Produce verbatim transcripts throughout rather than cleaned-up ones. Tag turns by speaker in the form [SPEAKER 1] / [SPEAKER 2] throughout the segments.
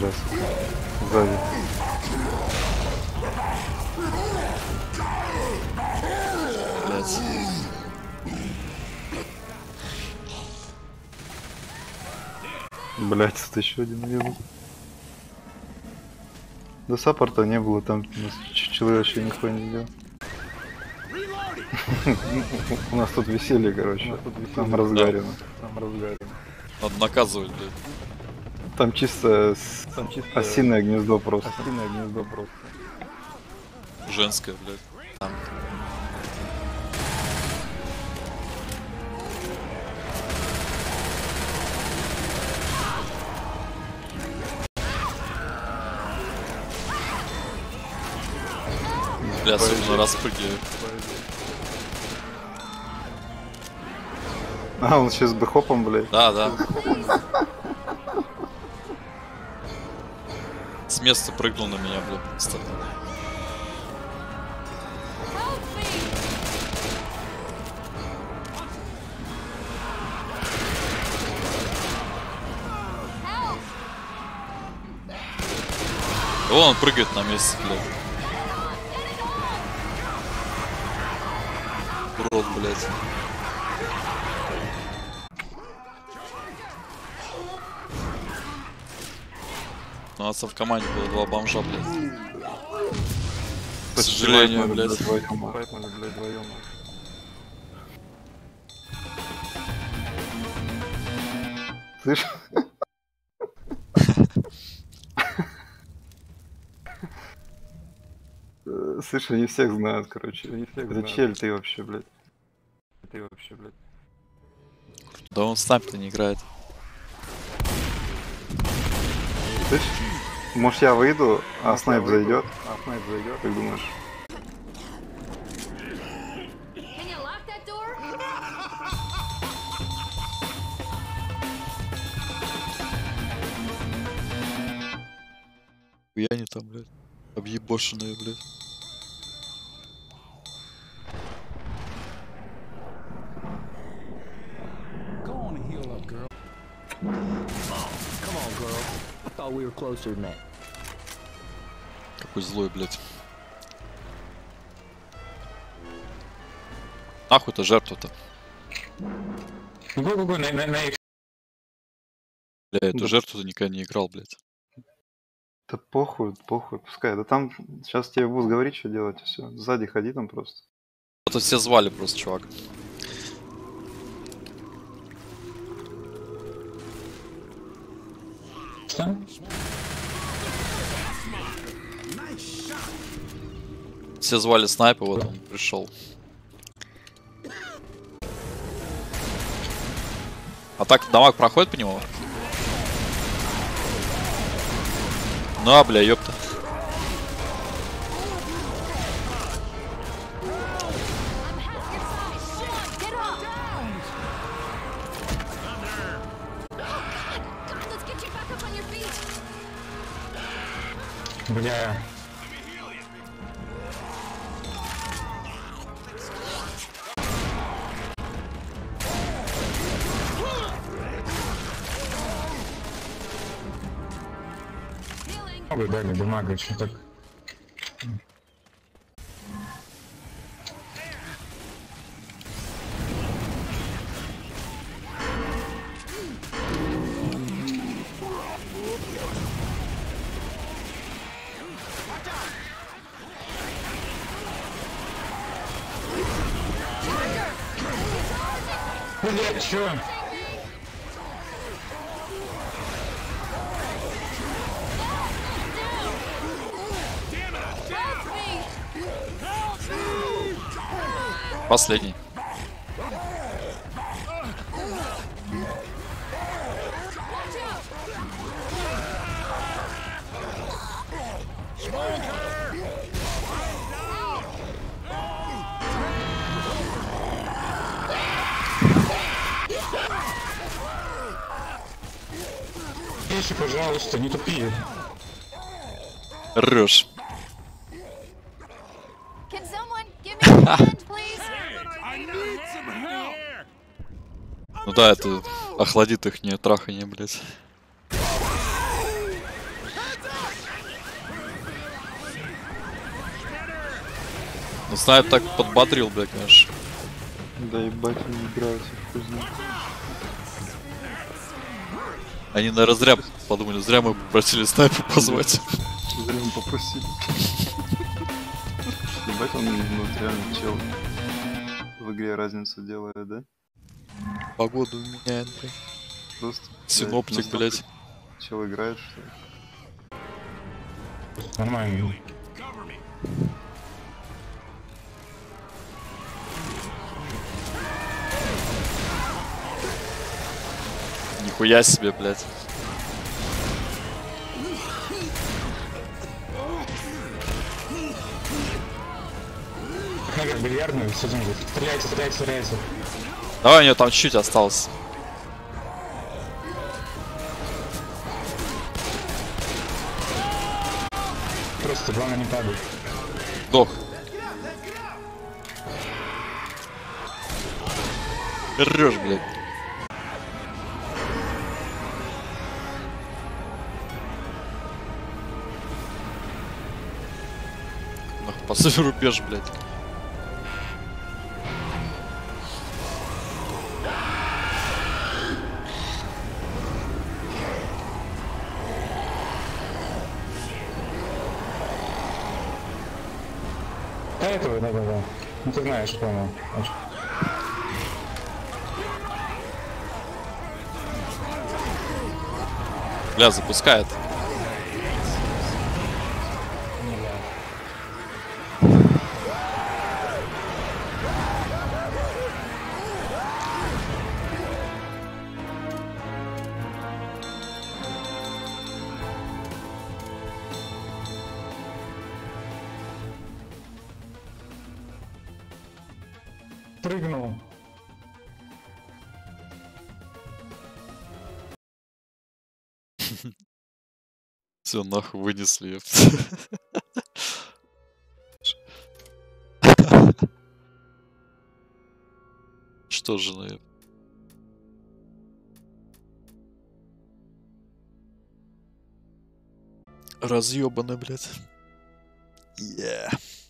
[SPEAKER 1] раз. Сзади.
[SPEAKER 2] Блять.
[SPEAKER 1] Блять, тут еще один еду. До саппорта не было, там у нас человек вообще нихуя не сделал. У нас тут веселье, короче. Там разгарено. Там разгарено.
[SPEAKER 2] Надо наказывать, блядь.
[SPEAKER 1] Там чисто, с... Там чисто осиное гнездо просто. Осиное гнездо просто.
[SPEAKER 2] Женское, блядь. Там. Бля, особенно распрыгиваю.
[SPEAKER 1] А, он сейчас бы хопом, блядь.
[SPEAKER 2] Да, да. С места прыгнул на меня, блядь, просто. Вон он прыгает на месте, блядь. Урод, блядь. У нас в команде было два бомжа, блядь. К сожалению, блядь.
[SPEAKER 1] Поэтому, блядь, вдвоем. Слышь? Слышь, они всех знают, короче. Они всех знают. Чель ты вообще, блядь. Ты вообще, блядь.
[SPEAKER 2] Да он снайп-то не играет.
[SPEAKER 1] Слышь? Может я выйду, а Может, снайп зайдет? А снайп зайдет, как думаешь?
[SPEAKER 2] Я не там, блядь. Объебошенные, блядь. Какой злой, блядь. Нахуй-то жертва-то. Бля, эту
[SPEAKER 1] да.
[SPEAKER 2] жертву-то никогда не играл, блядь.
[SPEAKER 1] Да похуй, похуй, пускай. Да там сейчас тебе будут говорить, что делать, и все. Сзади ходи там просто.
[SPEAKER 2] Это все звали просто, чувак.
[SPEAKER 3] Что?
[SPEAKER 2] Все звали снайпа, вот он пришел. А так дамаг проходит по нему? Ну а, бля, ёпта.
[SPEAKER 3] Бля. Много дали дамага, что так. Блять, чё?
[SPEAKER 2] Последний.
[SPEAKER 3] Тише, пожалуйста, не тупи.
[SPEAKER 2] Рёшь. Ну да, это охладит их не трахание, блядь. Ну, Снайп так подбодрил, блядь, конечно.
[SPEAKER 1] Да ебать, они играются, хуй знает.
[SPEAKER 2] Они на разряд подумали, зря мы попросили Снайпа позвать.
[SPEAKER 1] Зря мы попросили. Ебать, он ну, реально чел в игре разницу делает, да?
[SPEAKER 2] Погоду меняет, блядь.
[SPEAKER 1] Просто,
[SPEAKER 2] Синоптик,
[SPEAKER 1] настолько
[SPEAKER 2] блядь.
[SPEAKER 1] Чел играет, что ли?
[SPEAKER 3] Нормально.
[SPEAKER 2] Нихуя себе, блядь.
[SPEAKER 3] Наверх бильярдную, все деньги. Стреляйте, стреляйте, стреляйте.
[SPEAKER 2] Давай, у него там чуть-чуть осталось.
[SPEAKER 3] Просто главное не падать.
[SPEAKER 2] Дох. Хорош, блядь. Нахуй, поставь рубеж, блядь.
[SPEAKER 3] Да, этого, да, да, да. Ну ты знаешь, понял.
[SPEAKER 2] Бля, запускает.
[SPEAKER 3] Прыгнул.
[SPEAKER 2] Все, нахуй вынесли. Что же, наверное? Разъебаны, блядь. Yeah.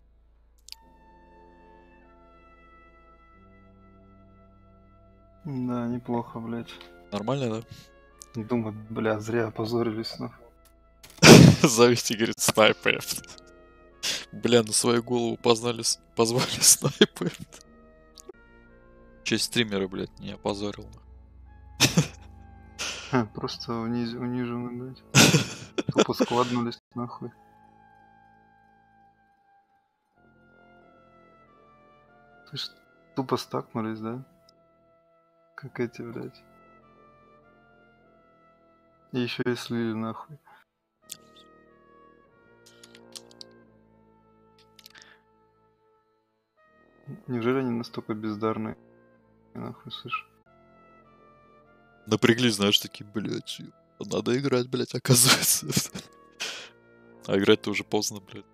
[SPEAKER 1] Да, неплохо, блядь.
[SPEAKER 2] Нормально, да?
[SPEAKER 1] Думаю, бля, зря опозорились, ну.
[SPEAKER 2] Зовите, говорит, снайпер. Бля, на свою голову познали, позвали снайпер. Честь стримера, блядь, не опозорил.
[SPEAKER 1] Ха, просто униз... унижены, блядь. Тупо складнулись, нахуй. Ты ж тупо стакнулись, да? Как эти, блядь. И еще и слили, нахуй. Неужели они настолько бездарные? Нахуй, слышь.
[SPEAKER 2] Напряглись, знаешь, такие, блядь, надо играть, блядь, оказывается. А играть-то уже поздно, блядь.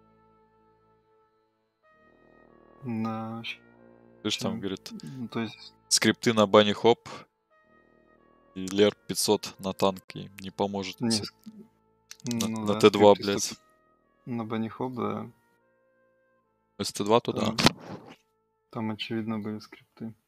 [SPEAKER 1] Да,
[SPEAKER 2] Видишь, там, говорит,
[SPEAKER 1] ну, то есть...
[SPEAKER 2] скрипты на бане хоп и лер пятьсот на танке не поможет.
[SPEAKER 1] Не,
[SPEAKER 2] на
[SPEAKER 1] ну,
[SPEAKER 2] на
[SPEAKER 1] да,
[SPEAKER 2] Т два,
[SPEAKER 1] скрипты
[SPEAKER 2] блядь.
[SPEAKER 1] столько- На банихоп, да.
[SPEAKER 2] Если Т два, то да.
[SPEAKER 1] Там, там очевидно были скрипты.